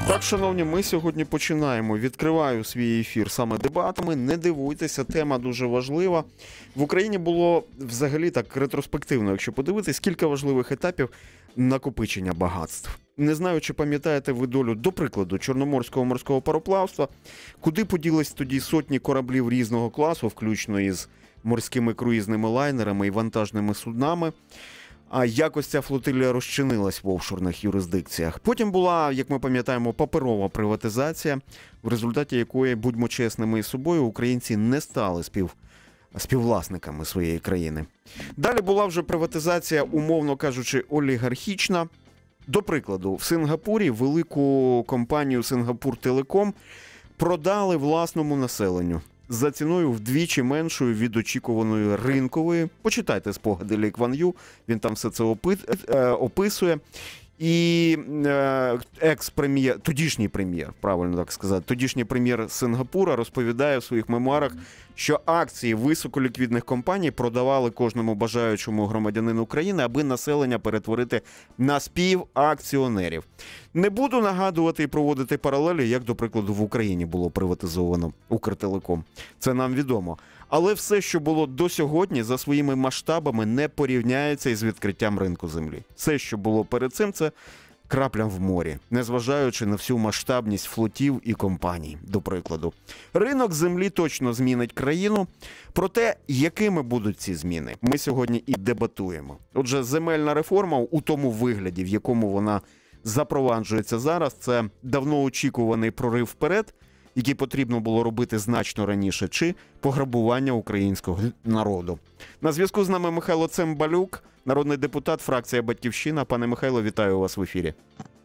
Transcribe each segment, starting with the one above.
Так, шановні, ми сьогодні починаємо. Відкриваю свій ефір саме дебатами. Не дивуйтеся, тема дуже важлива. В Україні було взагалі так ретроспективно, якщо подивитись, кілька важливих етапів накопичення багатств. Не знаю, чи пам'ятаєте ви долю, до прикладу, Чорноморського морського пароплавства, куди поділись тоді сотні кораблів різного класу, включно із морськими круїзними лайнерами і вантажними суднами. А якось ця флотилія розчинилась в офшорних юрисдикціях. Потім була, як ми пам'ятаємо, паперова приватизація, в результаті якої, будьмо чесними із собою, українці не стали співвласниками своєї країни. Далі була вже приватизація, умовно кажучи, олігархічна. До прикладу, в Сингапурі велику компанію «Сингапур Телеком» продали власному населенню за ціною вдвічі меншою від очікуваної ринкової. Почитайте спогади Лі Кван Ю, він там все це описує. І екс-прем'єр, тодішній прем'єр, правильно так сказати, тодішній прем'єр Сингапура розповідає в своїх мемуарах, що акції високоліквідних компаній продавали кожному бажаючому громадянину України, аби населення перетворити на співакціонерів. Не буду нагадувати і проводити паралелі, як, до прикладу, в Україні було приватизовано Укртелеком. Це нам відомо. Але все, що було до сьогодні, за своїми масштабами не порівняється із відкриттям ринку землі. Все, що було перед цим, це крапля в морі, незважаючи на всю масштабність флотів і компаній, до прикладу. Ринок землі точно змінить країну. Про те, якими будуть ці зміни, ми сьогодні і дебатуємо. Отже, земельна реформа у тому вигляді, в якому вона запроваджується зараз, це давно очікуваний прорив вперед, який потрібно було робити значно раніше, чи пограбування українського народу. На зв'язку з нами Михайло Цимбалюк, народний депутат, фракція «Батьківщина». Пане Михайло, вітаю вас в ефірі.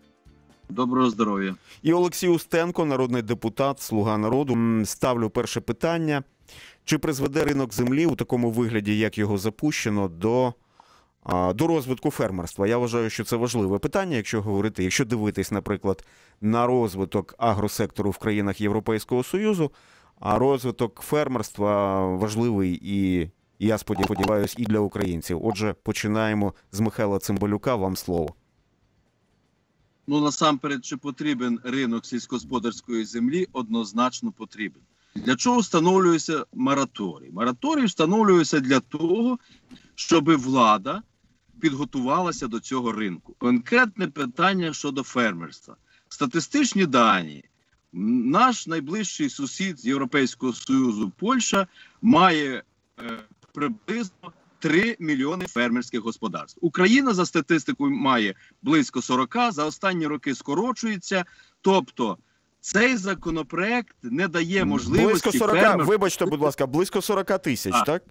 Доброго здоров'я. І Олексій Устенко, народний депутат, «Слуга народу». Ставлю перше питання. Чи призведе ринок землі у такому вигляді, як його запущено, до розвитку фермерства? Я вважаю, що це важливе питання, якщо дивитись, наприклад, на розвиток агросектору в країнах Європейського Союзу, а розвиток фермерства важливий і, я сподіваюся, і для українців. Отже, починаємо з Михайла Цимбалюка. Вам слово. Насамперед, чи потрібен ринок сільськогосподарської землі? Однозначно потрібен. Для чого встановлюється мораторій? Мораторій встановлюється для того, щоб влада підготувалася до цього ринку. Конкретне питання щодо фермерства. Статистичні дані. Наш найближчий сусід з Європейського Союзу, Польща, має приблизно 3 мільйони фермерських господарств. Україна за статистикою має близько 40, за останні роки скорочується. Тобто цей законопроект не дає можливості фермерам... Вибачте, будь ласка, близько 40 тисяч, так?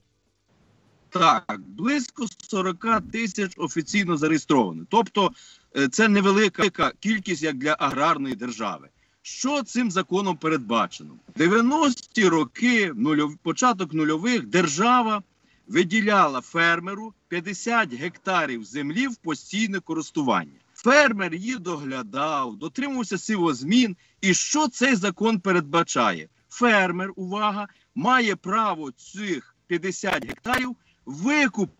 Так, близько 40 тисяч офіційно зареєстровано. Тобто це невелика кількість, як для аграрної держави. Що цим законом передбачено? В 90-ті роки, початок нульових, держава виділяла фермеру 50 гектарів землі в постійне користування. Фермер її доглядав, дотримувався сівозмін. І що цей закон передбачає? Фермер, увага, має право цих 50 гектарів викупити,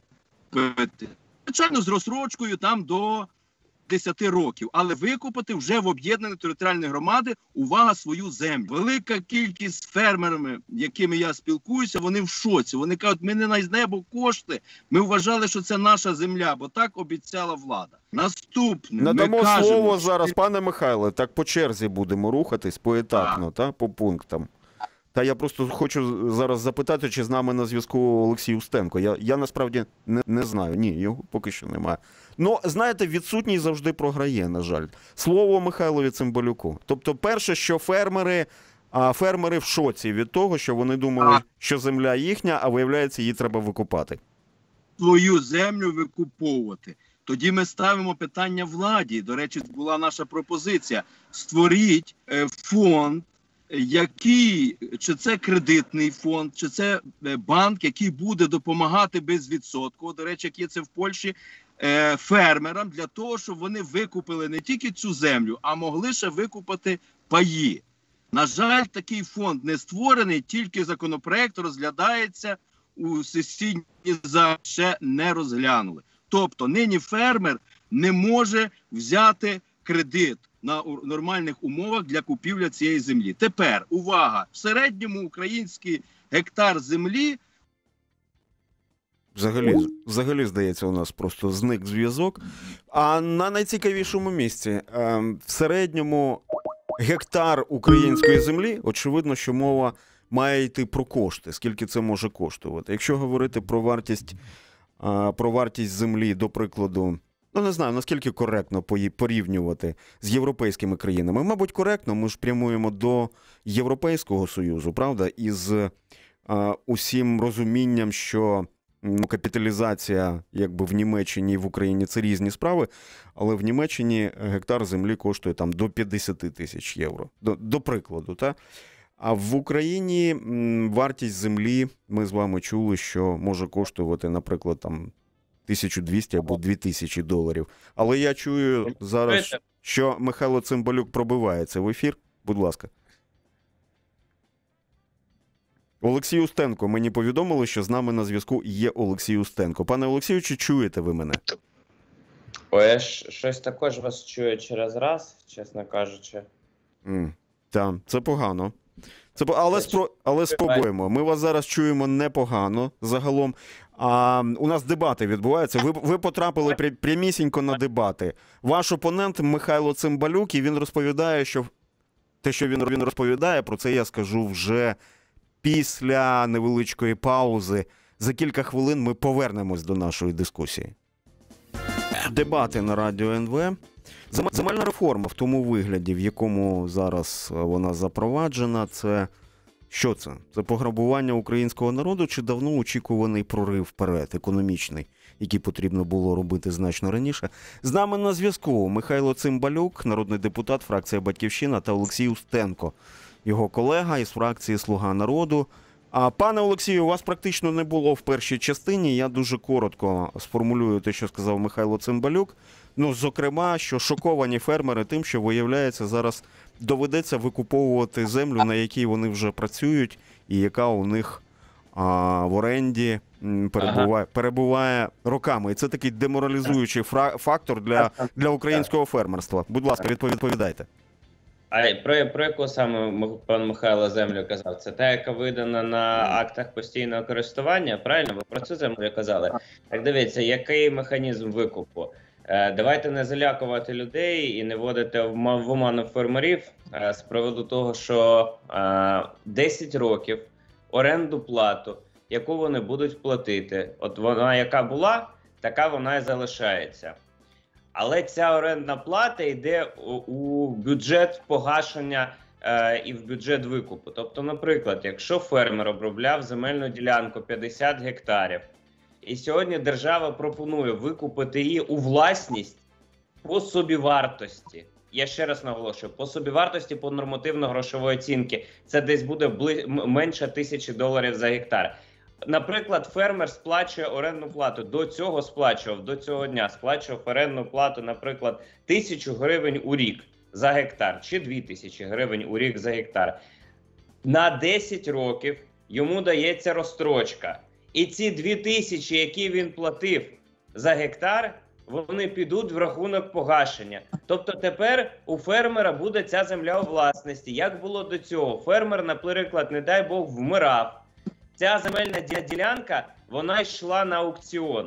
звичайно, з розстрочкою там до 10 років, але викупити вже в об'єднані територіальні громади, увага, свою землю. Велика кількість фермерами, якими я спілкуюся, вони в шоці. Вони кажуть, ми не на небо кошти, ми вважали, що це наша земля, бо так обіцяла влада. Наступне, надамо слово зараз, пане Михайле, так по черзі будемо рухатись поетапно, по пунктам. Та я просто хочу зараз запитати, чи з нами на зв'язку Олексій Устенко. Я насправді не знаю. Ні, його поки що немає. Знаєте, відсутній завжди програє, на жаль. Слово Михайлові Цимбалюку. Тобто, перше, що фермери в шоці від того, що вони думали, що земля їхня, а виявляється, її треба викупати. Свою землю викуповувати. Тоді ми ставимо питання владі. До речі, була наша пропозиція. Створіть фонд, чи це кредитний фонд, чи це банк, який буде допомагати безвідсотково, до речі, як є це в Польщі, фермерам, для того, щоб вони викупили не тільки цю землю, а могли ще викупити паї. На жаль, такий фонд не створений, тільки законопроект розглядається у сесійній залі, ще не розглянули. Тобто нині фермер не може взяти кредит на нормальних умовах для купівлі цієї землі. Тепер, увага, в середньому український гектар землі... Взагалі, здається, у нас просто зник зв'язок. А на найцікавішому місці, в середньому гектар української землі, очевидно, що мова має йти про кошти, скільки це може коштувати. Якщо говорити про вартість землі, до прикладу, ну не знаю, наскільки коректно порівнювати з європейськими країнами. Мабуть, коректно, ми ж прямуємо до Європейського Союзу, правда? Із усім розумінням, що капіталізація якби в Німеччині і в Україні – це різні справи, але в Німеччині гектар землі коштує там до 50 тисяч євро, до прикладу, так? А в Україні вартість землі, ми з вами чули, що може коштувати, наприклад, там 1200 або 2000 доларів. Але я чую зараз, що Михайло Цимбалюк пробивається в ефір. Будь ласка. Олексій Устенко, мені повідомили, що з нами на зв'язку є Олексій Устенко. Пане Олексію, чи чуєте ви мене? Ой, я щось також вас чую через раз, чесно кажучи. Так, це погано. Але спробуємо. Ми вас зараз чуємо непогано загалом. У нас дебати відбуваються. Ви потрапили прямісінько на дебати. Ваш опонент Михайло Цимбалюк, і він розповідає, що те, що він розповідає, про це я скажу вже після невеличкої паузи. За кілька хвилин ми повернемось до нашої дискусії. Дебати на Радіо НВ. Земельна реформа в тому вигляді, в якому зараз вона запроваджена, це що це? Це пограбування українського народу чи давно очікуваний прорив вперед, економічний, який потрібно було робити значно раніше? З нами на зв'язку Михайло Цимбалюк, народний депутат, фракція «Батьківщина», та Олексій Устенко, його колега із фракції «Слуга народу». Пане Олексію, у вас практично не було в першій частині. Я дуже коротко сформулюю те, що сказав Михайло Цимбалюк. Зокрема, що шоковані фермери тим, що, виявляється, зараз доведеться викуповувати землю, на якій вони вже працюють, і яка у них в оренді перебуває роками. І це такий деморалізуючий фактор для українського фермерства. Будь ласка, відповідайте. А про яку саме пан Михайло землю казав? Це та, яка видана на актах постійного користування? Правильно? Ви про цю землю казали? Так дивіться, який механізм викупу? Давайте не залякувати людей і не вводити в оману фермерів з приводу того, що 10 років оренду плату, яку вони будуть платити, от вона яка була, така вона і залишається. Але ця орендна плата йде у бюджет погашення і в бюджет викупу. Тобто, наприклад, якщо фермер обробляв земельну ділянку 50 гектарів, і сьогодні держава пропонує викупити її у власність по собівартості. Я ще раз наголошую, по собівартості по нормативно-грошової оцінки. Це десь буде менше $1000 за гектар. Наприклад, фермер сплачує орендну плату. До цього дня сплачував орендну плату, наприклад, 1000 гривень у рік за гектар, чи 2000 гривень у рік за гектар. На 10 років йому дається розстрочка. І ці 2000, які він платив за гектар, вони підуть в рахунок погашення. Тобто тепер у фермера буде ця земля у власності. Як було до цього? Фермер, наприклад, не дай Бог, вмирав. Ця земельна ділянка, вона йшла на аукціон.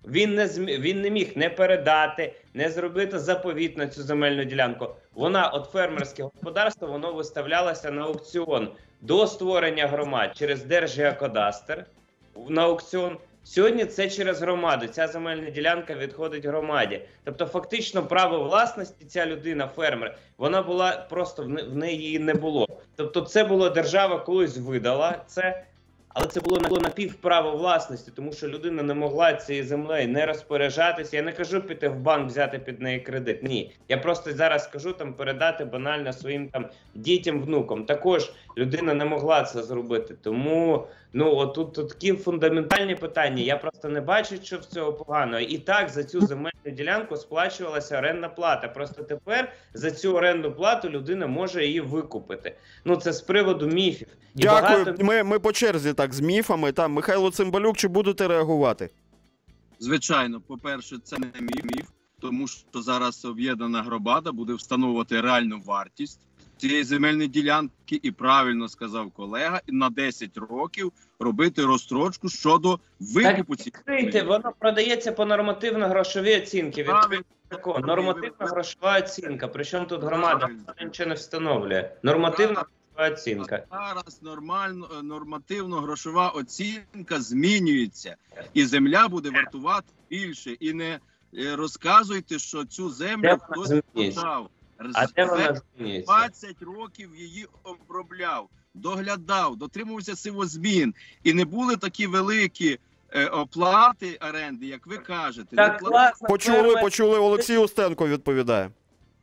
Він не міг не передати, не зробити заповіт на цю земельну ділянку. От фермерське господарство, воно виставлялося на аукціон до створення громад через Держгеокадастр на аукціон. Сьогодні це через громаду. Ця земельна ділянка відходить громаді. Тобто фактично право власності ця людина, фермер, вона була просто, в неї її не було. Тобто це було, держава колись видала це, але це було напівправо власності, тому що людина не могла цією землею не розпоряджатися. Я не кажу піти в банк, взяти під неї кредит. Ні. Я просто зараз кажу передати банально своїм дітям, внукам. Також людина не могла це зробити. Тому тут такі фундаментальні питання. Я просто не бачу, що в цього поганого. І так за цю земельну ділянку сплачувалася орендна плата. Просто тепер за цю орендну плату людина може її викупити. Це з приводу міфів. Дякую. Ми по черзі так з міфами. Михайло Цимбалюк, чи будете реагувати? Звичайно, по-перше, це не міф. тому що зараз об'єднана громада буде встановлювати реальну вартість цієї земельної ділянки, і правильно сказав колега, на 10 років робити розстрочку щодо викупу цієї землі. Воно продається по нормативно-грошовій оцінці. Правильно. Нормативно-грошова оцінка. Причому тут громада нічого не встановлює. Нормативно-грошова оцінка. Зараз нормативно-грошова оцінка змінюється, і земля буде вартувати більше. І не розказуйте, що цю землю хтось продав. А де вона змінюється? 20 років її обробляв, доглядав, дотримувався сивозмін. І не були такі великі оплати оренди, як ви кажете. Так класно. Почули, Олексій Устенко відповідає.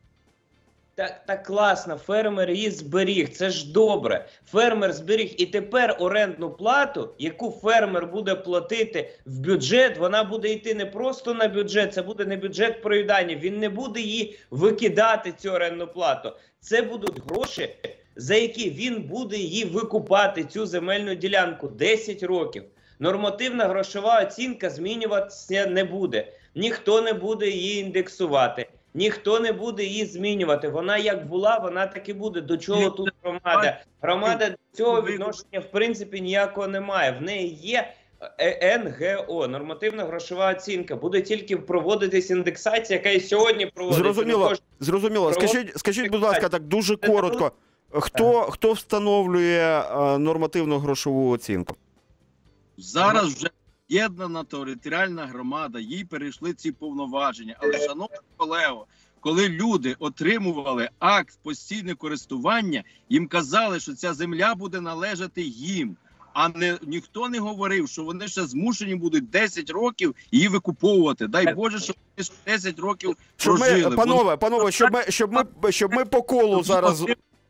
Так класно, фермер її зберіг, це ж добре. Фермер зберіг, і тепер орендну плату, яку фермер буде платити в бюджет, вона буде йти не просто на бюджет, це буде не бюджет проїдання, він не буде її викидати, цю орендну плату. Це будуть гроші, за які він буде її викупати, цю земельну ділянку, 10 років. Нормативна грошова оцінка змінюватися не буде, ніхто не буде її індексувати. Ніхто не буде її змінювати. Вона як була, вона так і буде. До чого тут громада? Громада до цього відношення, в принципі, ніякого немає. В неї є НГО, нормативно-грошова оцінка. Буде тільки проводитись індексація, яка і сьогодні проводиться. Зрозуміло. Скажіть, будь ласка, так дуже коротко. Хто встановлює нормативно-грошову оцінку? Зараз вже об'єднана територіальна громада, їй перейшли ці повноваження. Але, шановні колего, коли люди отримували акт постійне користування, їм казали, що ця земля буде належати їм. А ніхто не говорив, що вони ще змушені будуть 10 років її викуповувати. Дай Боже, щоб вони 10 років прожили. Панове, щоб ми по колу зараз...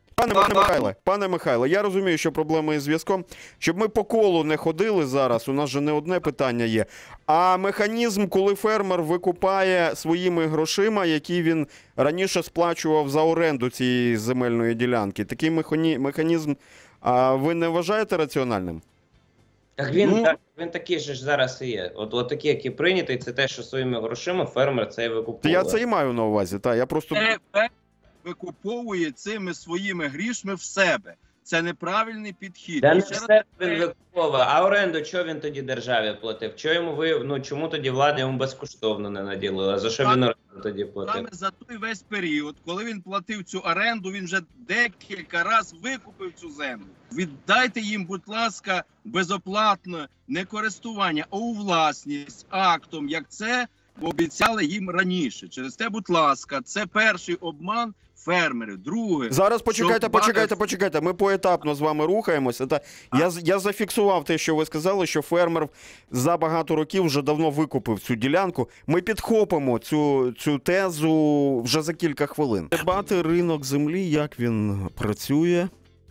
Пане Михайле, я розумію, що проблеми із зв'язком. Щоб ми по колу не ходили зараз, у нас же не одне питання є. А механізм, коли фермер викупає своїми грошима, які він раніше сплачував за оренду цієї земельної ділянки, такий механізм ви не вважаєте раціональним? Так він такий же ж зараз і є. От такий, який прийнятий, це те, що своїми грошима фермер це і викуповує. Я це і маю на увазі, я просто... Викуповує цими своїми грішми в себе. Це неправильний підхід. Да не все він викуповує. А оренду чого він тоді державі платив? Чому тоді влада йому безкоштовно не наділила? За що він оренду тоді платив? Саме за той весь період, коли він платив цю оренду, він вже декілька разів викупив цю землю. Віддайте їм, будь ласка, безоплатно не користування, а у власність актом, як це обіцяли їм раніше. Через те, будь ласка, це перший обман фермерів. Друге... Зараз почекайте. Ми поетапно з вами рухаємося. Я зафіксував те, що ви сказали, що фермер за багато років вже давно викупив цю ділянку. Ми підхопимо цю тезу вже за кілька хвилин. Дебати ринок землі, як він працює,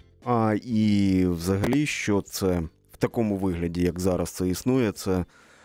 і взагалі, що це в такому вигляді, як зараз це існує, це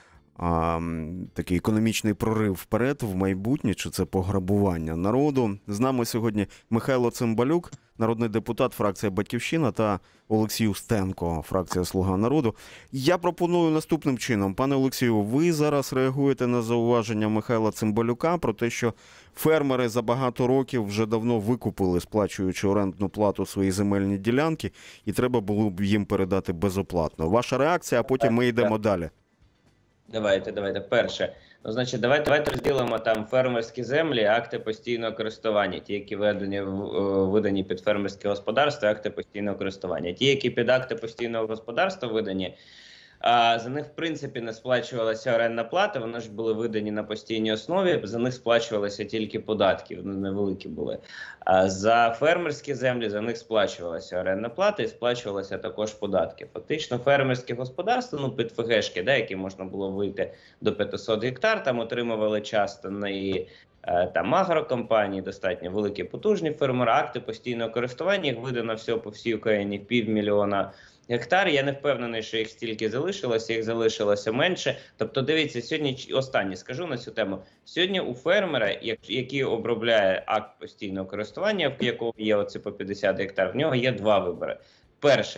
такий економічний прорив вперед в майбутнє, чи це пограбування народу. З нами сьогодні Михайло Цимбалюк, народний депутат, фракція «Батьківщина», та Олексій Устенко, фракція «Слуга народу». Я пропоную наступним чином. Пане Олексію, ви зараз реагуєте на зауваження Михайла Цимбалюка про те, що фермери за багато років вже давно викупили, сплачуючи орендну плату, свої земельні ділянки, і треба було б їм передати безоплатно. Ваша реакція, а потім ми йдемо далі. Давайте. Перше. Давайте розділимо там фермерські землі, акти постійного користування. Ті, які видані під фермерське господарство, акти постійного користування. Ті, які під акти постійного господарства видані, за них, в принципі, не сплачувалася орендна плата, вони ж були видані на постійній основі, за них сплачувалися тільки податки, вони невеликі були. А за фермерські землі за них сплачувалася орендна плата і сплачувалися також податки. Фактично, фермерське господарство, під ФГшки, які можна було вийти до 500 гектар, там отримували часто там агрокомпанії, достатньо великі потужні фермери, акти постійного користування, їх видано всього по всій Україні 500 000 гектар. Я не впевнений, що їх стільки залишилося, їх залишилося менше. Тобто, дивіться, сьогодні, останнє скажу на цю тему, сьогодні у фермера, який обробляє акт постійного користування, в якого є оце по 50 гектар, в нього є два вибори. Перше,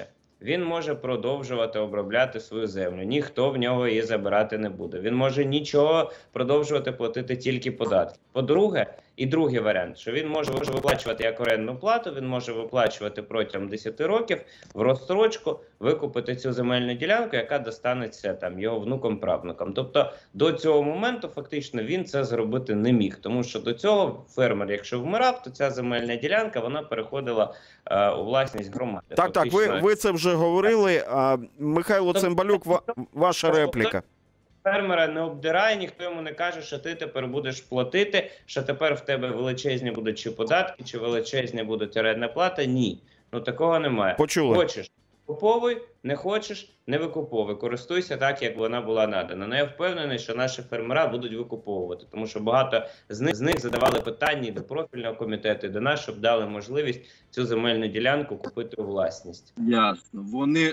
він може продовжувати обробляти свою землю. Ніхто в нього її забирати не буде. Він може нічого продовжувати платити, тільки податки. По-друге, і другий варіант, що він може виплачувати як орендну плату, він може виплачувати протягом 10 років в розстрочку, викупити цю земельну ділянку, яка достанеться там його внукам-правнукам. Тобто до цього моменту фактично він це зробити не міг, тому що до цього фермер, якщо вмирав, то ця земельна ділянка, вона переходила у власність громади. Так, Фактично... ви це вже говорили. Михайло Цимбалюк, ваша репліка. Фермера не обдирає, ніхто йому не каже, що ти тепер будеш платити, що тепер в тебе величезні будуть чи податки, чи величезні будуть орендна плата. Ні, ну такого немає. Почули. Хочеш – викуповуй, не хочеш – не викуповуй. Користуйся так, як вона була надана. Ну, я впевнений, що наші фермера будуть викуповувати, тому що багато з них задавали питання і до профільного комітету, і до нас, щоб дали можливість цю земельну ділянку купити у власність. Ясно.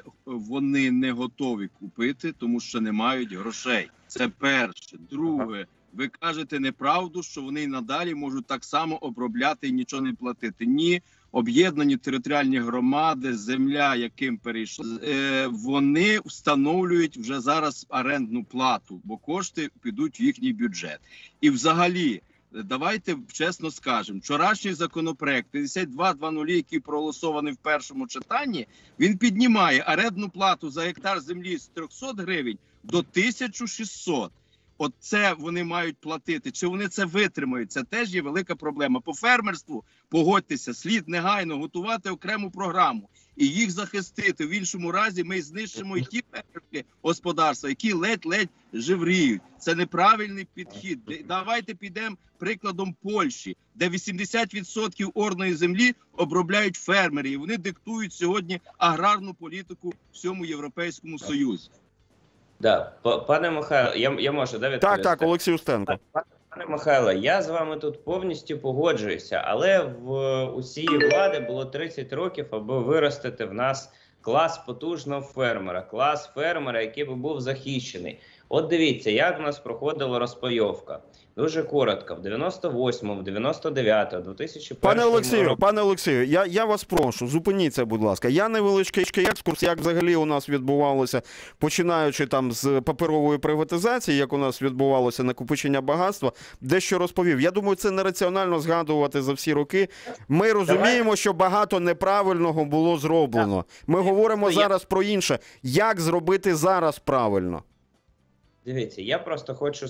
Вони не готові купити, тому що не мають грошей. Це перше. Друге, ви кажете неправду, що вони й надалі можуть так само обробляти і нічого не платити. Ні. Об'єднані територіальні громади, земля, яким перейшли, вони встановлюють вже зараз орендну плату, бо кошти підуть в їхній бюджет. І взагалі, давайте чесно скажемо, вчорашній законопроект 5200, який проголосований в першому читанні, він піднімає орендну плату за гектар землі з 300 гривень до 1600. От це вони мають платити. Чи вони це витримають? Це теж є велика проблема. По фермерству, погодьтеся, слід негайно готувати окрему програму і їх захистити. В іншому разі ми знищимо і ті фермерські господарства, які ледь-ледь живріють. Це неправильний підхід. Давайте підемо прикладом Польщі, де 80% орної землі обробляють фермери. І вони диктують сьогодні аграрну політику всьому Європейському Союзі. Да, пане Михайло, я можу, да, відповісти? Так, Олексій Устенко. Пане Михайло, я з вами тут повністю погоджуюся, але в усієї влади було 30 років, аби виростити в нас клас потужного фермера, клас фермера, який би був захищений. От дивіться, як в нас проходила розпайовка. Дуже коротко, в 98-му, в 99-му, 2001 Пане Олексію, я вас прошу, зупиніться, будь ласка. Я невеличкий екскурс, як взагалі у нас відбувалося, починаючи там з паперової приватизації, як у нас відбувалося накопичення багатства, дещо розповів. Я думаю, це нераціонально згадувати за всі роки. Ми розуміємо, що багато неправильного було зроблено. Ми говоримо зараз про інше. Як зробити зараз правильно? Дивіться, я просто хочу,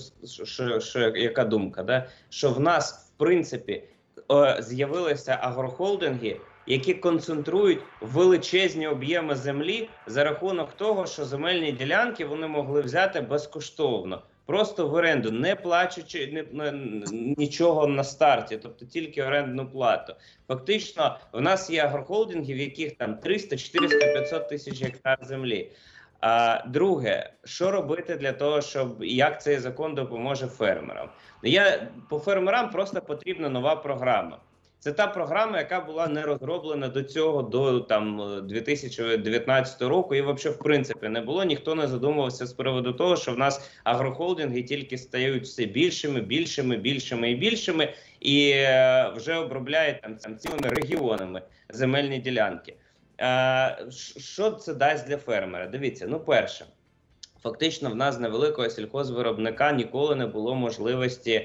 яка думка, да? Що в нас, в принципі, з'явилися агрохолдинги, які концентрують величезні об'єми землі за рахунок того, що земельні ділянки вони могли взяти безкоштовно. Просто в оренду, не плачучи нічого на старті, тобто тільки орендну плату. Фактично, в нас є агрохолдинги, в яких там 300, 400, 500 тисяч гектар землі. Друге, що робити для того, щоб як цей закон допоможе фермерам? По фермерам просто потрібна нова програма. Це та програма, яка була не розроблена до цього, до там 2019 року, і взагалі, в принципі, не було. Ніхто не задумувався з приводу того, що в нас агрохолдинги тільки стають все більшими і вже обробляють там цілими регіонами земельні ділянки. Що це дасть для фермера? Дивіться, ну перше, фактично в нас невеликого сільхозвиробника ніколи не було можливості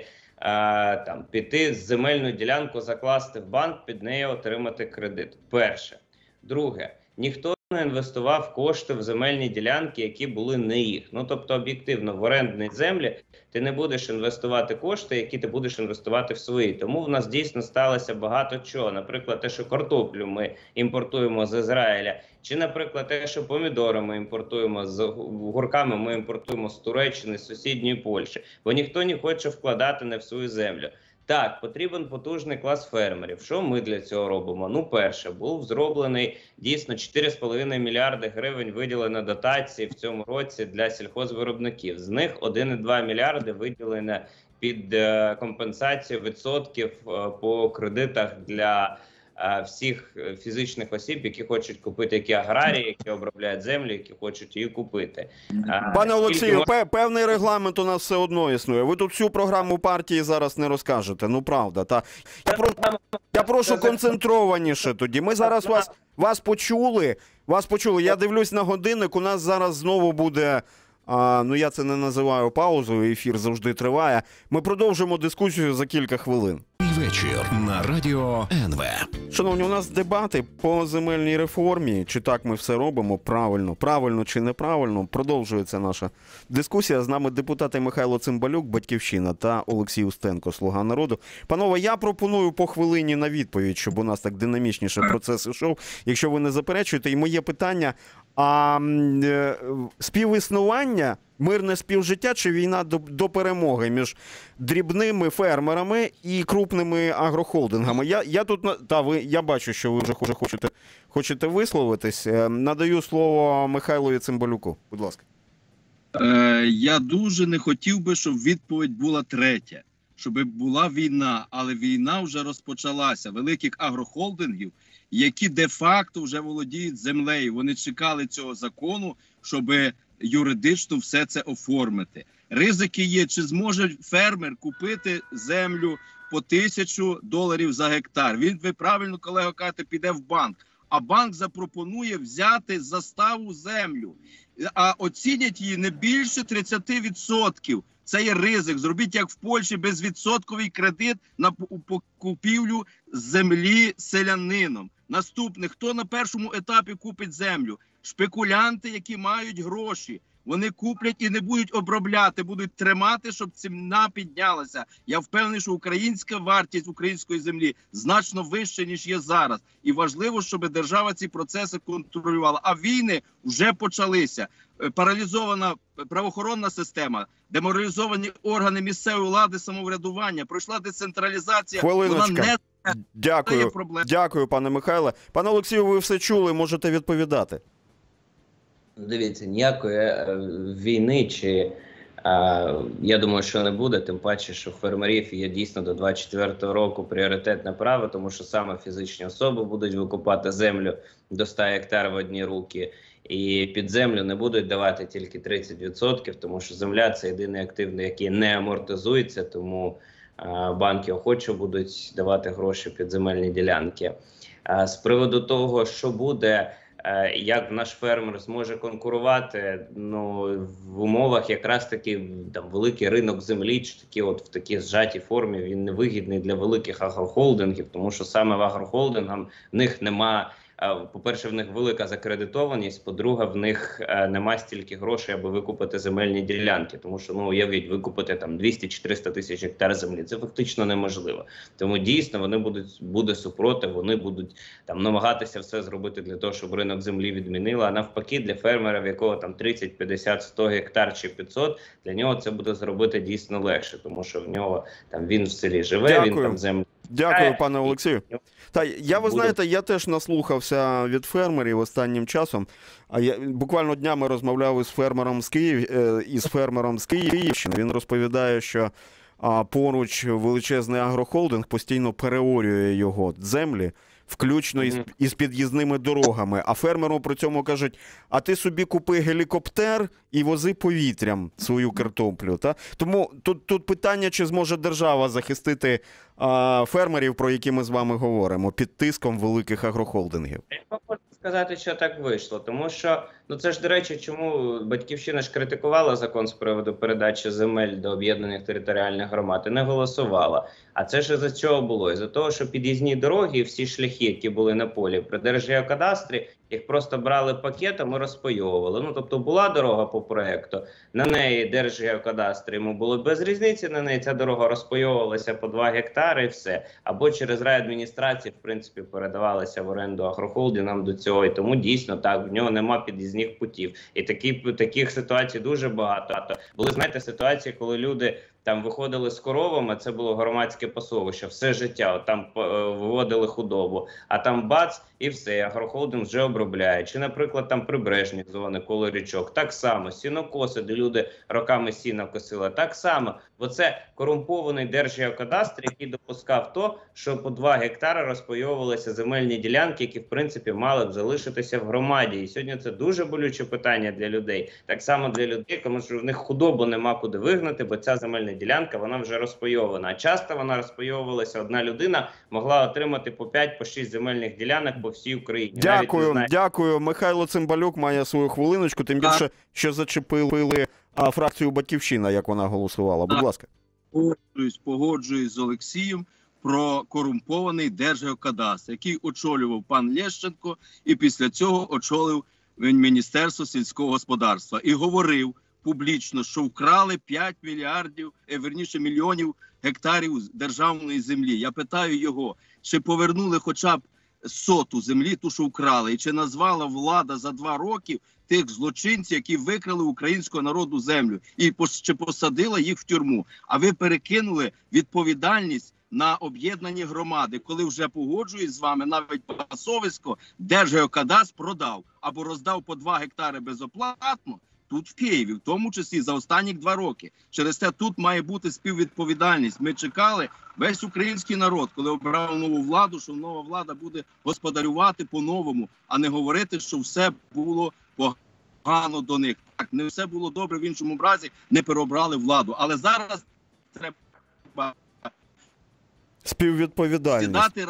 піти з земельну ділянку, закласти в банк, під неї отримати кредит. Перше. Друге, ніхто не інвестував кошти в земельні ділянки, які були не їх. Ну, тобто, об'єктивно, в орендні землі ти не будеш інвестувати кошти, які ти будеш інвестувати в свої. Тому в нас дійсно сталося багато чого. Наприклад, те, що картоплю ми імпортуємо з Ізраїля, чи, наприклад, те, що помідори ми імпортуємо, з гурками ми імпортуємо з Туреччини, з сусідньої Польщі. Бо ніхто не хоче вкладати не в свою землю. Так, потрібен потужний клас фермерів. Що ми для цього робимо? Ну, перше, був зроблений дійсно 4,5 мільярди гривень виділено дотації в цьому році для сільхозвиробників. З них 1,2 мільярди виділено під компенсацію відсотків по кредитах для всіх фізичних осіб, які хочуть купити, які аграрії, які обробляють землю, які хочуть її купити. Пане Олексію, певний регламент у нас все одно існує. Ви тут всю програму партії зараз не розкажете, ну правда. Я прошу концентрованіше тоді. Ми зараз вас Вас почули. Вас почули. Я дивлюсь на годинник, у нас зараз знову буде, ну я це не називаю паузою, ефір завжди триває. Ми продовжимо дискусію за кілька хвилин. Вечір на радіо НВ. Шановні, у нас дебати по земельній реформі. Чи так ми все робимо правильно чи неправильно. Продовжується наша дискусія. З нами депутати Михайло Цимбалюк, Батьківщина, та Олексій Устенко, Слуга народу. Панове, я пропоную по хвилині на відповідь, щоб у нас так динамічніше процес ішов. Якщо ви не заперечуєте. І моє питання, співіснування, мирне співжиття чи війна до перемоги між дрібними фермерами і крупними агрохолдингами? Я бачу, що ви вже хочете висловитись. Надаю слово Михайлові Цимбалюку. Будь ласка. Я дуже не хотів би, щоб відповідь була третя. Щоб була війна, але війна вже розпочалася. Великих агрохолдингів, які де-факто вже володіють землею. Вони чекали цього закону, щоб юридично все це оформити. Ризики є, чи зможе фермер купити землю по $1000 за гектар. Він, ви правильно, колего, кажете, піде в банк. А банк запропонує взяти з заставу землю. А оцінять її не більше 30%. Це є ризик. Зробіть, як в Польщі, безвідсотковий кредит на купівлю землі селянином. Наступне, хто на першому етапі купить землю? Шпекулянти, які мають гроші. Вони куплять і не будуть обробляти, будуть тримати, щоб ціна піднялася. Я впевнений, що українська вартість української землі значно вища, ніж є зараз. І важливо, щоб держава ці процеси контролювала. А війни вже почалися. Паралізована правоохоронна система, деморалізовані органи місцевої влади, самоврядування, пройшла децентралізація. Хвилиночка. Вона не Дякую, пане Михайле. Пане Олексію, ви все чули, можете відповідати. Дивіться, ніякої війни чи я думаю, що не буде, тим паче, що фермерів є дійсно до 2024 року пріоритетне право, тому що саме фізичні особи будуть викупати землю до 100 гектар в одні руки. І під землю не будуть давати тільки 30%, тому що земля – це єдиний актив, який не амортизується, тому банки охоче будуть давати гроші під земельні ділянки. З приводу того, що буде, як наш фермер зможе конкурувати, в умовах якраз таки там великий ринок землі, чи такі в такій зжатій формі, він не вигідний для великих агрохолдингів, тому що саме в агрохолдингах в них нема, по-перше, в них велика закредитованість, по-друге, в них нема стільки грошей, аби викупити земельні ділянки, тому що, уявіть, викупити там 200-400 тисяч гектар землі, це фактично неможливо. Тому дійсно буде супротив, вони будуть там намагатися все зробити для того, щоб ринок землі відмінили, а навпаки, для фермера, в якого там 30, 50, 100 гектар чи 500, для нього це буде зробити дійсно легше, тому що в нього там він в селі живе, Дякую. Він там землю. Дякую, пане Олексію. Ви знаєте, я теж наслухався від фермерів останнім часом. Буквально днями розмовляв із фермером з Київщини. Він розповідає, що поруч величезний агрохолдинг постійно переорює його землі, включно із під'їзними дорогами. А фермеру при цьому кажуть, а ти собі купи гелікоптер і вози повітрям свою картоплю. Та? Тому тут питання, чи зможе держава захистити фермерів, про які ми з вами говоримо, під тиском великих агрохолдингів. Я можу сказати, що так вийшло, тому що, це ж, до речі, чому Батьківщина ж критикувала закон з приводу передачі земель до об'єднаних територіальних громад і не голосувала. А це ж із-за чого було? Із-за того, що під'їзні дороги і всі шляхи, які були на полі при Держгеокадастрі, їх просто брали пакетом і розпайовували. Тобто була дорога по проєкту, на неї Держгеокадастр, йому було без різниці, на неї ця дорога розпайовувалася по 2 гектари і все. Або через райадміністрації, в принципі, передавалася в оренду агрохолдингам до цього. І тому дійсно так, в нього нема під'їзних путів. І таких ситуацій дуже багато. Були, знаєте, ситуації, коли люди там виходили з коровами, це було громадське пасовище, все життя, там виводили худобу, а там бац і все, агрохолдинг вже обробляє. Чи, наприклад, там прибережні зони коло річок, так само, сінокоси, де люди роками сіно косили, так само, Бо це корумпований Держгеокадастр, який допускав то, що по 2 гектари розпайовувалися земельні ділянки, які, в принципі, мали б залишитися в громаді. І сьогодні це дуже болюче питання для людей. Так само для людей, тому що в них худобу нема куди вигнати, бо ця земельна ділянка, вона вже розпайована. А часто вона розпайовувалася, одна людина могла отримати по 5, по 6 земельних ділянок по всій Україні. Дякую. Михайло Цимбалюк має свою хвилиночку, тим більше, що зачепили фракцію «Батьківщина», як вона голосувала. Будь ласка. Погоджуюсь з Олексієм про корумпований Держгеокадастр, який очолював пан Лещенко, і після цього очолив Міністерство сільського господарства. І говорив публічно, що вкрали 5 мільйонів гектарів державної землі. Я питаю його, чи повернули хоча б 100 землі, ту, що вкрали, і чи назвала влада за 2 роки тих злочинців, які викрали українського народу землю, і чи посадила їх в тюрму. А ви перекинули відповідальність на об'єднані громади, коли вже погоджуюсь з вами, навіть пасовисько Держгеокадастр продав або роздав по 2 гектари безоплатно тут в Києві, в тому числі за останні 2 роки. Через те тут має бути співвідповідальність. Ми чекали, весь український народ, коли обрав нову владу, що нова влада буде господарювати по-новому, а не говорити, що все було погано до них. Так, не все було добре, в іншому разі не переобрали владу. Але зараз треба співвідповідальність. Сідати,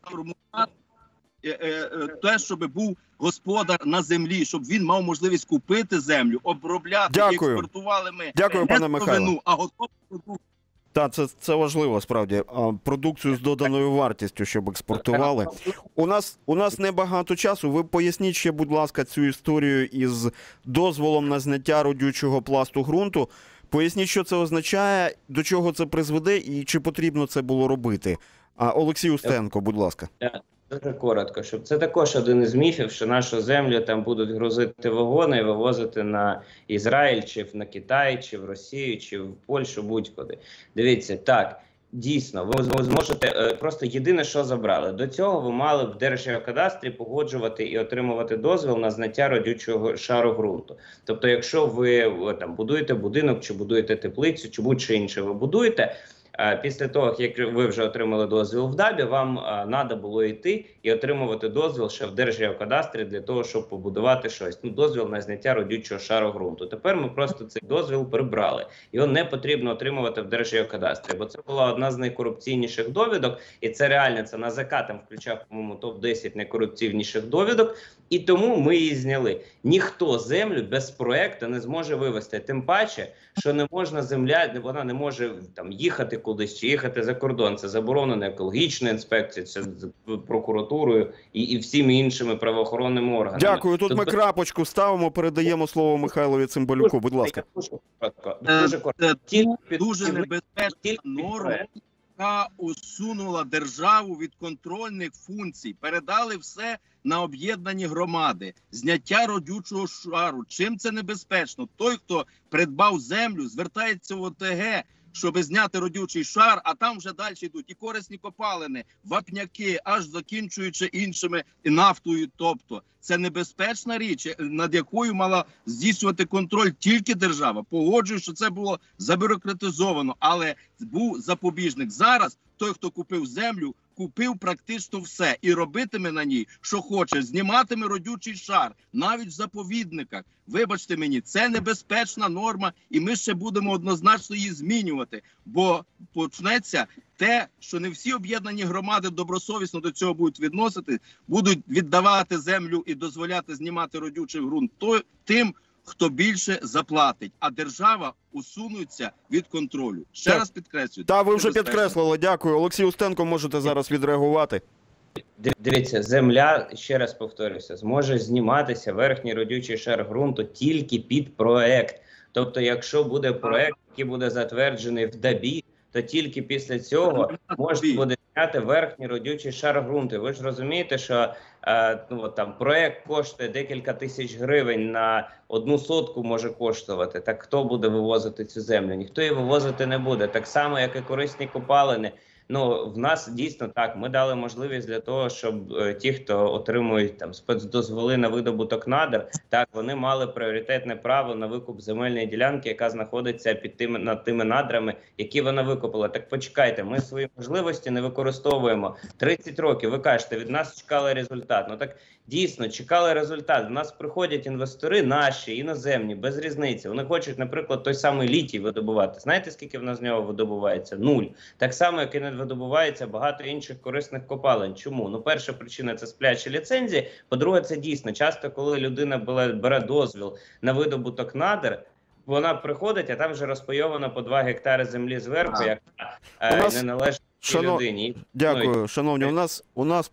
те, щоб був господар на землі, щоб він мав можливість купити землю, обробляти, і експортували ми. Дякую, пане Михайло. А готовий продукт. Так, це важливо, справді. Продукцію з доданою вартістю, щоб експортували. У нас небагато часу. Ви поясніть ще, будь ласка, цю історію із дозволом на зняття родючого пласту ґрунту. Поясніть, що це означає, до чого це призведе і чи потрібно це було робити. Олексій Устенко, будь ласка. Дуже коротко, щоб це також один із міфів, що нашу землю там будуть грузити вагони і вивозити на Ізраїль, чи на Китай, чи в Росію, чи в Польщу, будь-куди. Дивіться, так, дійсно, ви зможете, просто єдине, що забрали. До цього ви мали в Держгеокадастрі погоджувати і отримувати дозвіл на зняття родючого шару ґрунту. Тобто, якщо ви там будуєте будинок, чи будуєте теплицю, чи будь-що інше ви будуєте, після того, як ви вже отримали дозвіл в ДАБі, вам треба було йти і отримувати дозвіл ще в Держгеокадастрі для того, щоб побудувати щось. Дозвіл на зняття родючого шару ґрунту. Тепер ми просто цей дозвіл прибрали. Його не потрібно отримувати в Держгеокадастрі, бо це була одна з найкорупційніших довідок, і це реально, це НАЗК там включав, по-моєму, топ-10 найкорупційніших довідок, і тому ми її зняли. Ніхто землю без проекту не зможе вивести, тим паче, що не можна земля, вона не може там їхати кудись чи їхати за кордон. Це заборонено екологічною інспекцією, це прокуратурою і всіми іншими правоохоронними органами. Дякую. Тут ми крапочку ставимо, передаємо слово Михайлові Цимбалюку. Будь ласка. Дуже небезпечна норма, яка усунула державу від контрольних функцій. Передали все на об'єднані громади. Зняття родючого шару. Чим це небезпечно? Той, хто придбав землю, звертається в ОТГ, щоб зняти родючий шар, а там вже далі йдуть і корисні копалини, вапняки, аж закінчуючи іншими і нафтою. Тобто це небезпечна річ, над якою мала здійснювати контроль тільки держава. Погоджую, що це було забюрократизовано, але був запобіжник. Зараз той, хто купив землю, купив практично все і робитиме на ній, що хоче, зніматиме родючий шар, навіть в заповідниках. Вибачте мені, це небезпечна норма, і ми ще будемо однозначно її змінювати, бо почнеться те, що не всі об'єднані громади добросовісно до цього будуть відносити, будуть віддавати землю і дозволяти знімати родючий ґрунт тим, хто більше заплатить, а держава усунуться від контролю. Ще раз підкреслюю. Та ви вже підкреслили, дякую. Олексій Устенко, можете зараз відреагувати. Дивіться, земля, ще раз повторюся, зможе зніматися верхній родючий шар ґрунту тільки під проект. Тобто, якщо буде проект, який буде затверджений в ДАБі, то тільки після цього можна буде зняти верхній родючий шар ґрунту. Ви ж розумієте, що там проект коштує декілька тисяч гривень, на 1 сотку може коштувати. Так хто буде вивозити цю землю? Ніхто її вивозити не буде. Так само, як і корисні копалини. Ну, в нас дійсно так, ми дали можливість для того, щоб ті, хто отримують там спецдозволи на видобуток надр, так, вони мали пріоритетне право на викуп земельної ділянки, яка знаходиться над тими надрами, які вона викупила. Так почекайте, ми свої можливості не використовуємо. 30 років, ви кажете, від нас чекали результат. Ну так, дійсно, чекали результат. В нас приходять інвестори наші, іноземні, без різниці. Вони хочуть, наприклад, той самий літій видобувати. Знаєте, скільки в нас з нього видобувається? 0. Так само, як і не видобувається багато інших корисних копалин. Чому? Ну, перша причина – це сплячі ліцензії. По-друге, це дійсно. Часто, коли людина бере дозвіл на видобуток надр, вона приходить, а там вже розпайовано по 2 гектари землі зверху, яка не належить людині. Дякую, шановні. У нас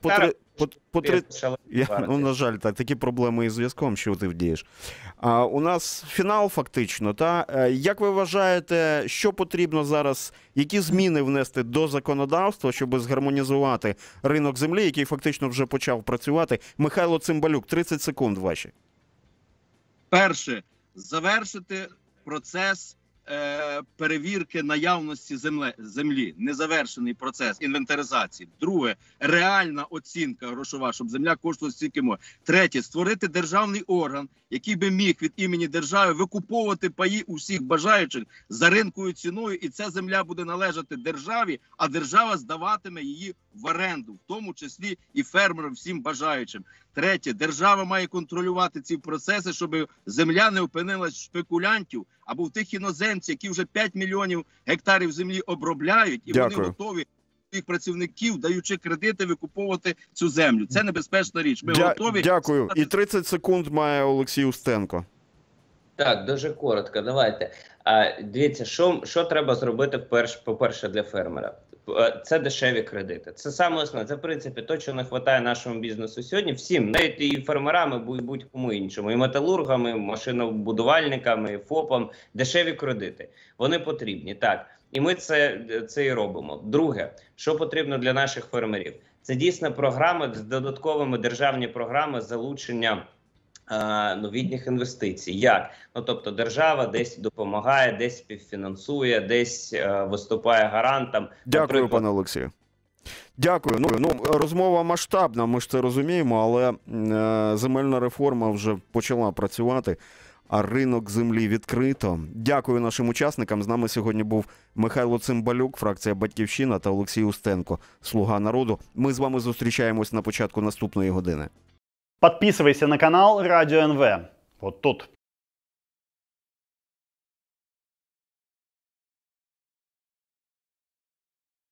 на жаль, такі проблеми із зв'язком, що ти вдієш. У нас фінал фактично. Як ви вважаєте, що потрібно зараз, які зміни внести до законодавства, щоб згармонізувати ринок землі, який фактично вже почав працювати? Михайло Цимбалюк, 30 секунд ваші. Перше, завершити процес перевірки наявності землі, незавершений процес інвентаризації. Друге, реальна оцінка грошова, щоб земля коштувала стільки може. Третє, створити державний орган, який би міг від імені держави викуповувати паї у всіх бажаючих за ринковою ціною, і ця земля буде належати державі, а держава здаватиме її в оренду, в тому числі і фермерам, всім бажаючим. Третє, держава має контролювати ці процеси, щоб земля не опинилась в спекулянтів або в тих іноземців, які вже 5 мільйонів гектарів землі обробляють, і вони готові своїх працівників, даючи кредити, викуповувати цю землю. Це небезпечна річ. Ми готові. Дякую. І 30 секунд має Олексій Устенко. Так, дуже коротко, давайте. Дивіться, що треба зробити, по-перше, для фермера? Це дешеві кредити. Це саме основне. Це, в принципі, те, що не вистачає нашому бізнесу сьогодні. Всім, навіть і фермерам, і будь-кому іншому. І металургам, і машинобудувальникам, і ФОПам. Дешеві кредити. Вони потрібні, так. І ми це і робимо. Друге, що потрібно для наших фермерів? Це дійсно програми з додатковими державні програми залучення новітніх інвестицій. Як? Ну, тобто держава десь допомагає, десь співфінансує, десь виступає гарантом. Дякую, пане Олексію. Дякую. Розмова масштабна, ми ж це розуміємо, але земельна реформа вже почала працювати, а ринок землі відкрито. Дякую нашим учасникам. З нами сьогодні був Михайло Цимбалюк, фракція «Батьківщина», та Олексій Устенко, «Слуга народу». Ми з вами зустрічаємось на початку наступної години. Подписывайся на канал Радио НВ. Вот тут.